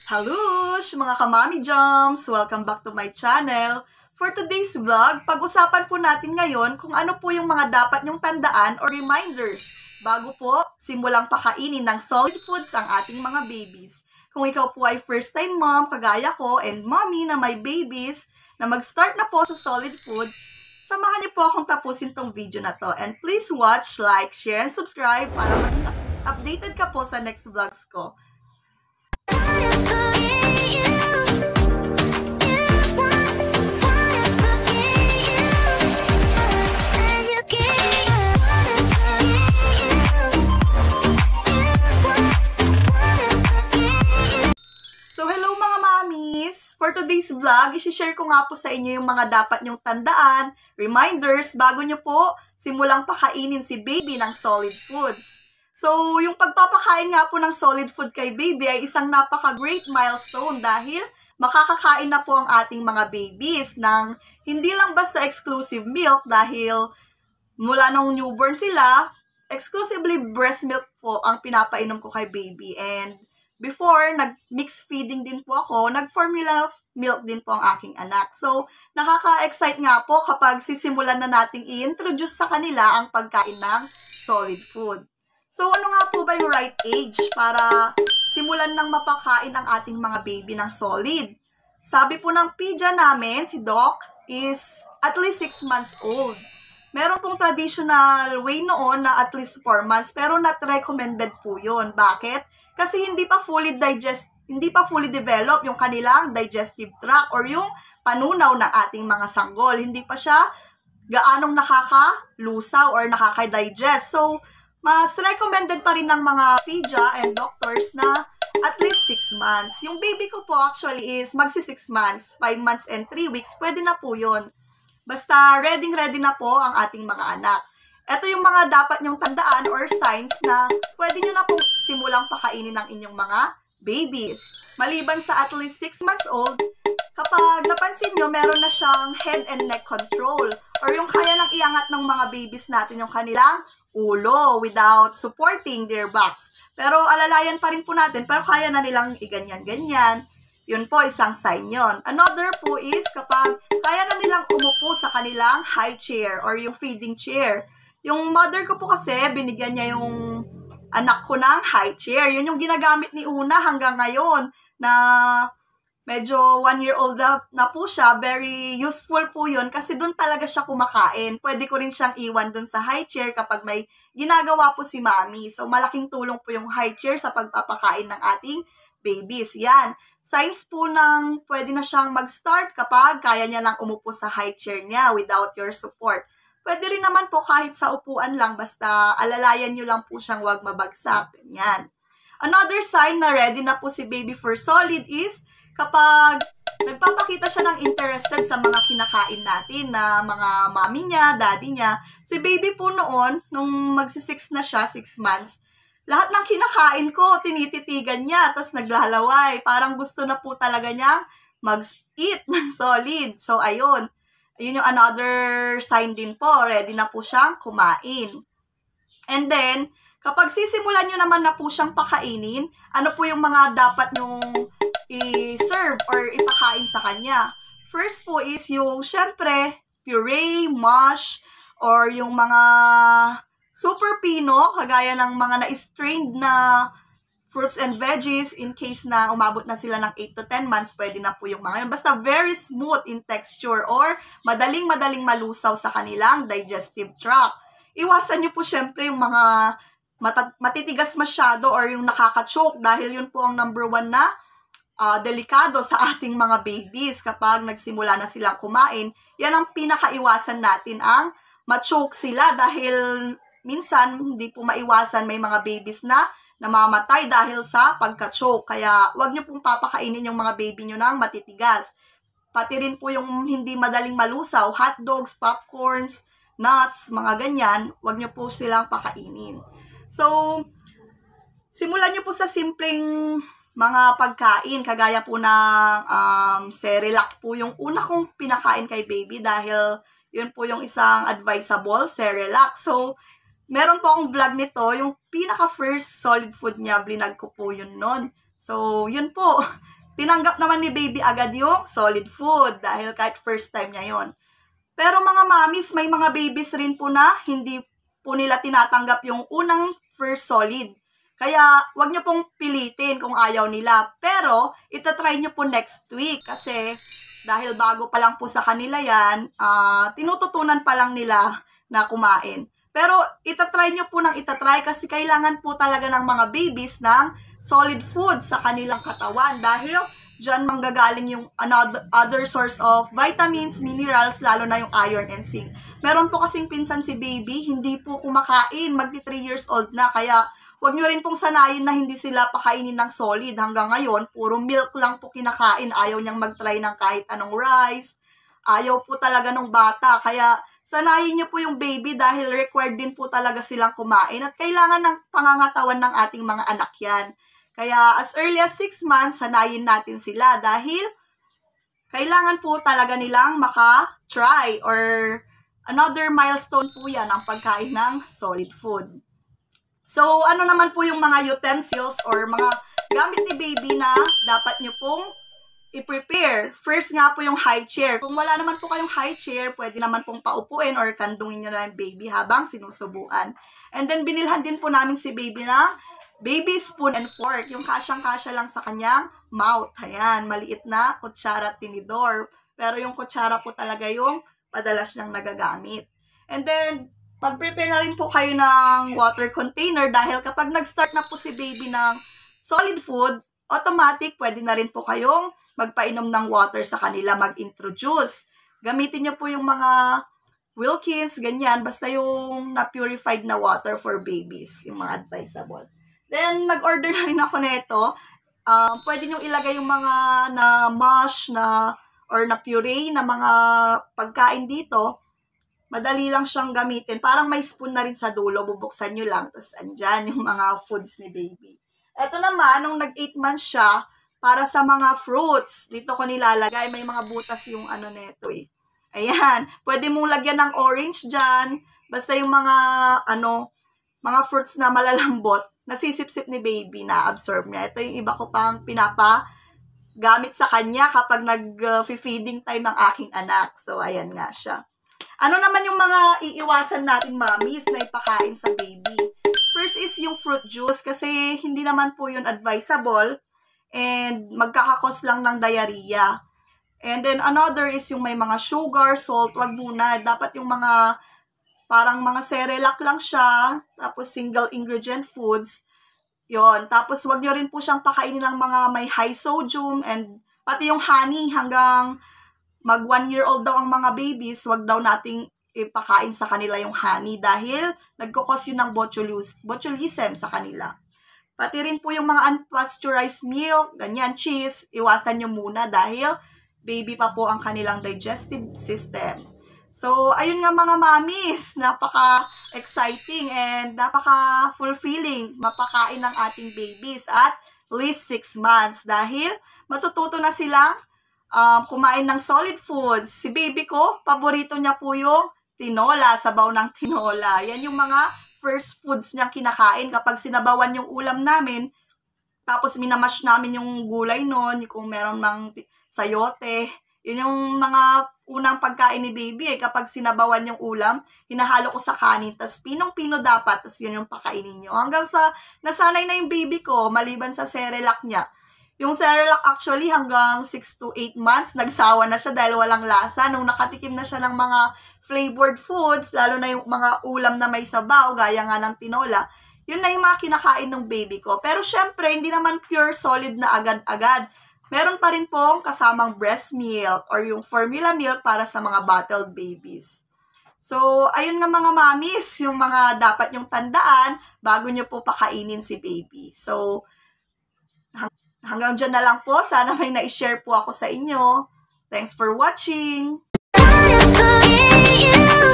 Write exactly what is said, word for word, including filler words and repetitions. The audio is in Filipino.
Halush, mga kamami jams! Welcome back to my channel. For today's vlog, pag-usapan po natin ngayon kung ano po yung mga dapat nyong tandaan or reminders bago po simulang pakainin ng solid foods ang ating mga babies. Kung ikaw po ay first time mom, kagaya ko, and mommy na may babies, na mag-start na po sa solid food, samahan niyo po akong tapusin tong video na to. And please watch, like, share, and subscribe para maging updated ka po sa next vlogs ko. For today's vlog, isi-share ko nga po sa inyo yung mga dapat nyong tandaan, reminders, bago nyo po simulang pakainin si baby ng solid foods. So, yung pagpapakain nga po ng solid food kay baby ay isang napaka-great milestone dahil makakakain na po ang ating mga babies ng hindi lang basta exclusive milk dahil mula nung newborn sila, exclusively breast milk po ang pinapainom ko kay baby. And before, nag-mix feeding din po ako, nag-formula milk din po ang aking anak. So, nakaka-excite nga po kapag sisimulan na nating i-introduce sa kanila ang pagkain ng solid food. So, ano nga po ba yung right age para simulan ng mapakain ang ating mga baby ng solid? Sabi po ng pedia namin, si Doc, is at least six months old. Meron pong traditional way noon na at least four months, pero not recommended po yun. Bakit? Kasi hindi pa fully digest, hindi pa fully develop yung kanilang digestive tract or yung panunaw ng ating mga sanggol. Hindi pa siya gaanong nakakalusaw or nakaka-digest. So, mas recommended pa rin ng mga pedia and doctors na at least six months. Yung baby ko po actually is magsi six months, five months and three weeks. Pwede na po yun. Basta ready-ready na po ang ating mga anak. Ito yung mga dapat nyong tandaan or signs na pwede nyo na pong simulang pakainin ng inyong mga babies. Maliban sa at least six months old, kapag napansin nyo, meron na siyang head and neck control or yung kaya nang iangat ng mga babies natin yung kanilang ulo without supporting their backs. Pero alalayan pa rin po natin, pero kaya na nilang iganyan-ganyan. Yun po, isang sign yon. Another po is kapag kaya na nilang umupo sa kanilang high chair or yung feeding chair. Yung mother ko po kasi, binigyan niya yung anak ko ng high chair. Yun yung ginagamit ni Una hanggang ngayon na medyo one year old na, na po siya. Very useful po yun kasi doon talaga siya kumakain. Pwede ko rin siyang iwan doon sa high chair kapag may ginagawa po si mami. So, malaking tulong po yung high chair sa pagpapakain ng ating babies. Yan. Signs po ng pwede na siyang mag-start kapag kaya niya lang umupo sa high chair niya without your support. Pwede rin naman po kahit sa upuan lang, basta alalayan nyo lang po siyang wag mabagsak. Ganyan. Another sign na ready na po si baby for solid is kapag nagpapakita siya ng interested sa mga kinakain natin na mga mami niya, daddy niya. Si baby po noon, nung magsi-six na siya, six months, lahat ng kinakain ko, tinititigan niya, tapos naglalaway. Parang gusto na po talaga niyang mag-eat ng solid. So, ayun. Ayun yung another sign din po. Ready na po siyang kumain. And then, kapag sisimulan nyo naman na po siyang pakainin, ano po yung mga dapat nyong i-serve or ipakain sa kanya? First po is yung, syempre, puree, mush, or yung mga super pino, kagaya ng mga na-strained na fruits and veggies, in case na umabot na sila ng eight to ten months, pwede na po yung mga yun. Basta very smooth in texture or madaling-madaling malusaw sa kanilang digestive tract. Iwasan nyo po syempre yung mga matitigas masyado or yung nakaka-choke dahil yun po ang number one na uh, delikado sa ating mga babies kapag nagsimula na silang kumain. Yan ang pinakaiwasan natin, ang ma-choke sila dahil minsan hindi po maiwasan may mga babies na namamatay dahil sa pagka-choke. Kaya, wag nyo pong papakainin yung mga baby nyo ng matitigas. Pati rin po yung hindi madaling malusaw, hot dogs, popcorns, nuts, mga ganyan, wag nyo po silang pakainin. So, simulan nyo po sa simpleng mga pagkain. Kagaya po ng um, Cerelac po yung una kong pinakain kay baby dahil yun po yung isang advisable Cerelac. So, meron po akong vlog nito, yung pinaka-first solid food niya, blinag ko po yun nun. So, yun po. tinanggap naman ni baby agad yung solid food dahil kahit first time niya yon. Pero mga mommies, may mga babies rin po na hindi po nila tinatanggap yung unang first solid. Kaya, wag nyo pong pilitin kung ayaw nila. Pero, itatry nyo po next week. Kasi, dahil bago pa lang po sa kanila yan, uh, tinututunan pa lang nila na kumain. Pero, itatry nyo po ng itatry kasi kailangan po talaga ng mga babies ng solid food sa kanilang katawan. Dahil, dyan manggagaling yung another, other source of vitamins, minerals, lalo na yung iron and zinc. Meron po kasing pinsan si baby, hindi po kumakain, magti three years old na. Kaya, huwag nyo rin pong sanayin na hindi sila pakainin ng solid. Hanggang ngayon, puro milk lang po kinakain. Ayaw niyang mag-try ng kahit anong rice. Ayaw po talaga ng bata. Kaya, sanayin nyo po yung baby dahil required din po talaga silang kumain. At kailangan ng pangangatawan ng ating mga anak yan. Kaya, as early as six months, sanayin natin sila dahil kailangan po talaga nilang maka-try or another milestone po yan ang pagkain ng solid food. So, ano naman po yung mga utensils or mga gamit ni baby na dapat nyo pong i-prepare? First nga po yung high chair. Kung wala naman po kayong high chair, pwede naman pong paupuin or kandungin nyo na yung baby habang sinusubuan. And then, binilhan din po namin si baby ng baby spoon and fork. Yung kasyang-kasya lang sa kanyang mouth. Ayan, maliit na kutsara at tinidor. Pero yung kutsara po talaga yung padalas niyang nagagamit. And then, mag-prepare na rin po kayo ng water container dahil kapag nag-start na po si baby ng solid food, automatic, pwede na rin po kayong magpainom ng water sa kanila, mag-introduce. Gamitin nyo po yung mga Wilkins, ganyan, basta yung na-purified na water for babies, yung mga advisable. Then, nag-order na rin ako nito. Um, pwede nyo ilagay yung mga na mash na or na puree na mga pagkain dito. Madali lang siyang gamitin. Parang may spoon na rin sa dulo. Bubuksan nyo lang. Tapos, andyan yung mga foods ni baby. Ito naman, nung nag-eight months siya, para sa mga fruits. Dito ko nilalagay. May mga butas yung ano neto eh. Ayan. Pwede mong lagyan ng orange dyan. Basta yung mga, ano, mga fruits na malalambot. Nasisip-sip ni baby na absorb niya. Ito yung iba ko pang pinapa gamit sa kanya kapag nag-feeding time ng aking anak. So, ayan nga siya. Ano naman yung mga iiwasan natin, mommies, na ipakain sa baby? First is yung fruit juice kasi hindi naman po yun advisable and magkakakos lang ng diarrhea. And then another is yung may mga sugar, salt, wag muna. Dapat yung mga parang mga Cerelac lang siya, tapos single ingredient foods. Yon. Tapos wag nyo rin po siyang pakainin ng mga may high sodium and pati yung honey hanggang mag one year old daw ang mga babies, wag daw nating ipakain sa kanila yung honey dahil nagkukos yun ng botulis botulism sa kanila. Pati rin po yung mga unpasteurized milk, ganyan, cheese, iwasan nyo muna dahil baby pa po ang kanilang digestive system. So, ayun nga mga mommies, napaka-exciting and napaka-fulfilling mapakain ng ating babies at least six months dahil matututo na silang Um, kumain ng solid foods. Si baby ko, paborito niya po yung tinola, sabaw ng tinola. Yan yung mga first foods niyang kinakain. Kapag sinabawan yung ulam namin, tapos minamash namin yung gulay nun, kung meron mang sayote, yun yung mga unang pagkain ni baby eh. Kapag sinabawan yung ulam, hinahalo ko sa kanin, tas pinong-pino dapat, tas yun yung pakainin nyo. Hanggang sa nasanay na yung baby ko, maliban sa Cerelac niya. Yung Cerelac actually hanggang six to eight months, nagsawa na siya dahil walang lasa. Nung nakatikim na siya ng mga flavored foods, lalo na yung mga ulam na may sabaw, gaya nga ng tinola, yun na yung mga kinakain ng baby ko. Pero syempre, hindi naman pure solid na agad-agad. Meron pa rin pong kasamang breast milk or yung formula milk para sa mga bottled babies. So, ayun nga mga mommies, yung mga dapat nyong tandaan bago nyo po pakainin si baby. So, hanggang dyan na lang po. Sana may na-share po ako sa inyo. Thanks for watching!